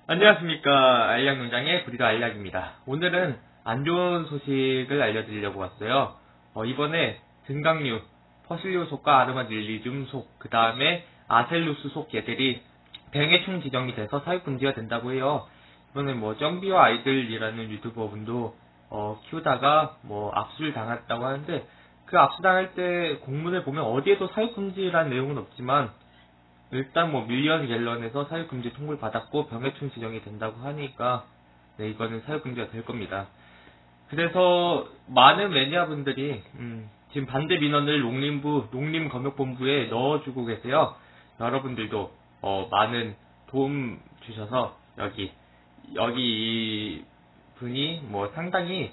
안녕하십니까. 알약농장의 브리더 알약입니다. 오늘은 안 좋은 소식을 알려드리려고 왔어요. 이번에 등강류, 퍼실리오 속과 아르마딜리듐 속, 그 다음에 아셀루스 속 얘들이 병해충 지정이 돼서 사육금지가 된다고 해요. 이번에 점비와 아이들이라는 유튜버분도 키우다가 압수를 당했다고 하는데, 그 압수당할 때 공문을 보면 어디에도 사육금지라는 내용은 없지만 일단 밀리언 갤런에서 사육금지 통보를 받았고 병해충 지정이 된다고 하니까 이거는 사육금지가 될 겁니다. 그래서 많은 매니아분들이 지금 반대 민원을 농림부 농림검역본부에 넣어주고 계세요. 여러분들도 많은 도움 주셔서 여기 이 분이 상당히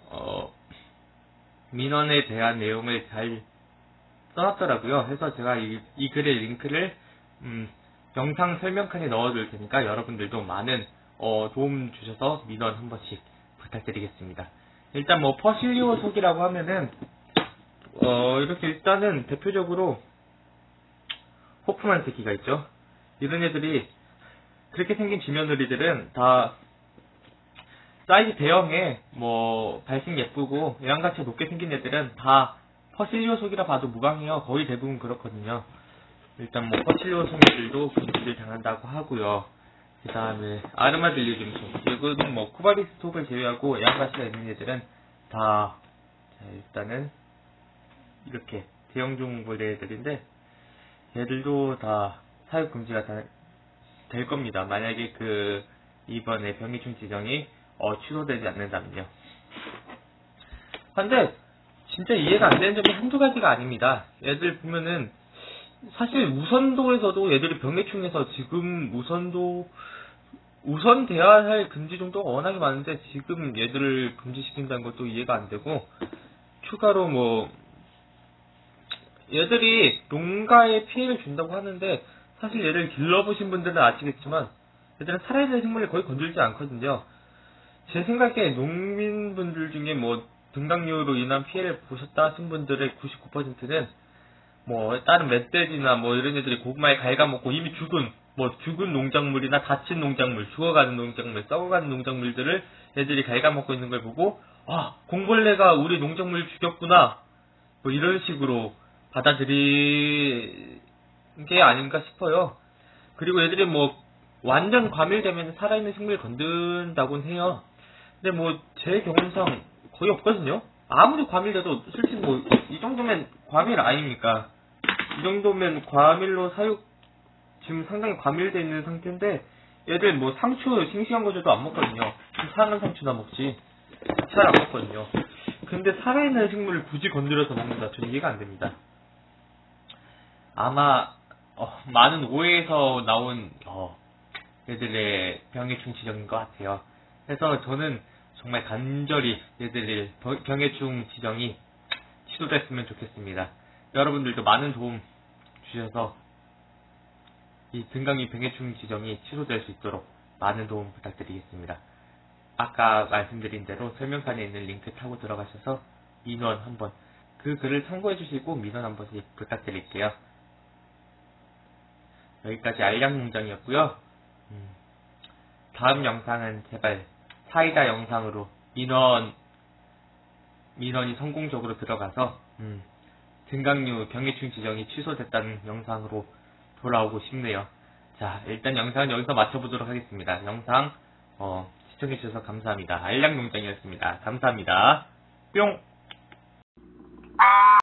민원에 대한 내용을 잘 써놨더라고요. 해서 제가 이 글의 링크를 영상 설명칸에 넣어둘 테니까 여러분들도 많은 도움 주셔서 민원 한 번씩 부탁드리겠습니다. 일단 퍼실리오 속이라고 하면은 이렇게 일단은 대표적으로 호프만 새끼가 있죠. 이런 애들이 그렇게 생긴 지면우리들은 다 사이즈 대형에 발색 예쁘고 애완가치 높게 생긴 애들은 다 퍼실리오 속이라 봐도 무방해요. 거의 대부분 그렇거든요. 일단 퍼실리오 속들도 금지를 당한다고 하고요. 그 다음에 아르마딜리듐 속, 이거는 쿠바리스 속을 제외하고 애완가치가 있는 애들은 다 일단은 이렇게 대형종 애들인데 얘들도 다 사육 금지가 될 겁니다. 만약에 이번에 병해충 지정이 취소되지 않는다면요. 근데 진짜 이해가 안 되는 점이 한두 가지가 아닙니다. 얘들 보면은 사실 우선도에서도 얘들이 병해충에서 지금 우선돼야 할 금지 정도가 워낙에 많은데 지금 얘들을 금지시킨다는 것도 이해가 안 되고, 추가로 얘들이 농가에 피해를 준다고 하는데 사실 얘를 길러보신 분들은 아시겠지만 얘들은 살아있는 생물을 거의 건들지 않거든요. 제 생각에 농민분들 중에 등강류로 인한 피해를 보셨다 하신 분들의 99%는 다른 멧돼지나 이런 애들이 고구마에 갉아먹고 이미 죽은 농작물이나 다친 농작물, 죽어가는 농작물, 썩어가는 농작물들을 애들이 갉아먹고 있는 걸 보고, 공벌레가 우리 농작물을 죽였구나, 이런 식으로 받아들인 게 아닌가 싶어요. 그리고 애들이 완전 과밀되면 살아있는 생물을 건든다고는 해요. 근데 제 경험상 거의 없거든요. 아무리 과밀돼도 솔직히 이 정도면 과밀 아닙니까? 이 정도면 과밀로 지금 상당히 과밀되어 있는 상태인데 얘들 상추 싱싱한 거 줘도 안 먹거든요. 상한 상추나 먹지 잘 안 먹거든요. 근데 살아있는 생물을 굳이 건드려서 먹는다. 저는 이해가 안 됩니다. 아마 많은 오해에서 나온 얘들의 병해충 지정인 것 같아요. 그래서 저는 정말 간절히 얘들의 병해충 지정이 취소됐으면 좋겠습니다. 여러분들도 많은 도움 주셔서 이 등강류 병해충 지정이 취소될 수 있도록 많은 도움 부탁드리겠습니다. 아까 말씀드린 대로 설명칸에 있는 링크 타고 들어가셔서 민원 한번, 그 글을 참고해 주시고 민원 한 번씩 부탁드릴게요. 여기까지 알약농장이었고요. 다음 영상은 제발 사이다 영상으로 민원이 성공적으로 들어가서 등강류 병해충 지정이 취소됐다는 영상으로 돌아오고 싶네요. 자, 일단 영상은 여기서 마쳐보도록 하겠습니다. 영상 시청해주셔서 감사합니다. 알약농장이었습니다. 감사합니다. 뿅!